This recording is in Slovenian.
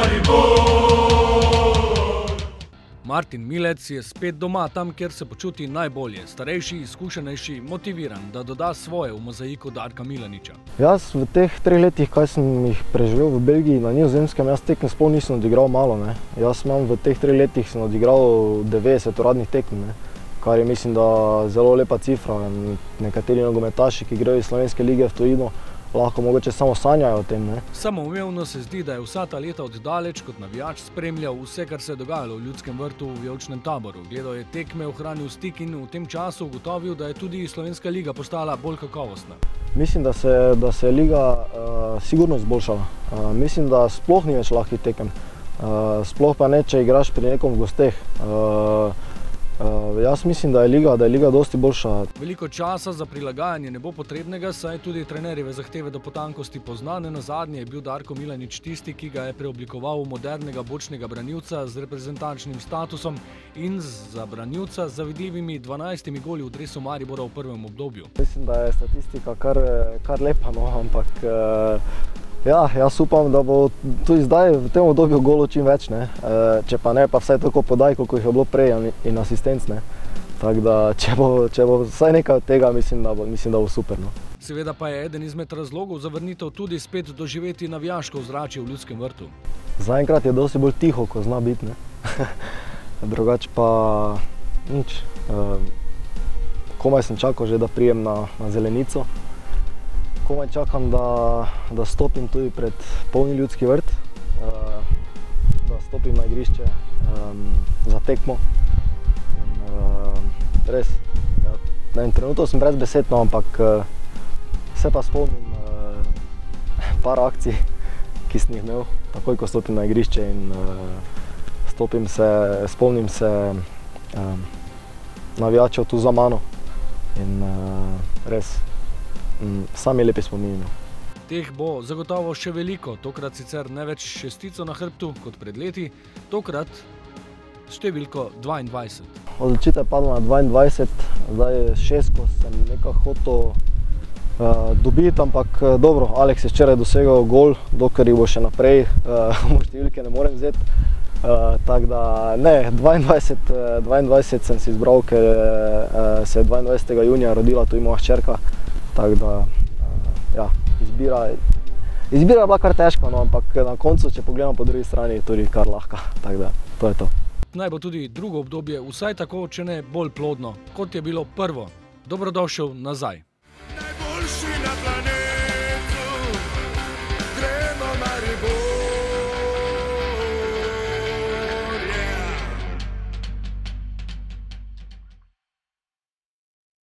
Martin Milec je spet doma, tam, kjer se počuti najbolje. Starejši, izkušenejši, motiviran, da doda svoje v mozaiko Darka Milaniča. Jaz v teh 3 letih, kaj sem jih preživel v Belgiji na Nizozemskem, jaz tekem sploh nisem odigral malo. Jaz imam v teh 3 letih sem odigral 90 uradnih tekem, kar je mislim, da zelo lepa cifra. Nekateri nogometaši, ki grejo iz slovenske lige v tujino, lahko mogoče samo sanjajo o tem. Samoumevno se zdi, da je vsa ta leta oddaleč kot navijač spremljal vse, kar se je dogajalo v Ljudskem vrtu v vijoličnem taboru. Gledal je tekme, ohranil stik in v tem času ugotovil, da je tudi slovenska liga postala bolj kakovostna. Mislim, da se je liga sigurno izboljšala. Mislim, da sploh ni več lahkih tekem. Sploh pa ne, če igraš pri nekom v gosteh. Jaz mislim, da je liga dosti boljša. Veliko časa za prilagajanje ne bo potrebnega, saj tudi trenerjeve zahteve do potankosti poznane. Nazadnje je bil Darko Milanič tisti, ki ga je preoblikoval v modernega bočnega branilca z reprezentančnim statusom in za branilca z zavidljivimi 12 goli v dresu Maribora v prvem obdobju. Mislim, da je statistika kar lepa, ampak jaz upam, da bo tudi zdaj v tem obdobju golov čim več. Če pa ne, pa vsaj toliko podaj, koliko jih je bilo prej in asistenc. Tako da, če bo vsaj nekaj od tega, mislim, da bo super. Seveda pa je eden izmed razlogov za vrnitev tudi spet doživeti navijaško ozračje v Ljudskem vrtu. Zaenkrat je dosti bolj tiho, ko zna biti. Drugače pa nič. Komaj sem čakal že, da prijem na zelenico. Komaj čakam, da stopim tudi pred polni Ljudski vrt, da stopim na igrišče za tekmo. Res, trenutno sem brez besed, ampak se pa spomnim par akcij, ki sem jih imel, takoj ko stopim na igrišče in spomnim se navijačev tu za mano in res. Sami lepi spomini. Teh bo zagotovo še veliko, tokrat sicer ne več šestico na hrbtu kot pred leti, tokrat številko 22. Odločitev je padla na 22, zdaj šestko sem nekako hotel dobiti, ampak dobro, Aleks je včeraj dosegel gol, dokler jih bo še naprej, mu številke ne morem vzeti. Tako da ne, 22 sem si izbral, ker se je 22. junija rodila tudi moja hčerka. Tako da, izbira je bila kar težka, ampak na koncu, če pogledamo po drugi strani, je tudi kar lahka. Tako da, to je to. Naj bo tudi drugo obdobje vsaj tako, če ne bolj plodno, kot je bilo prvo. Dobrodošel nazaj.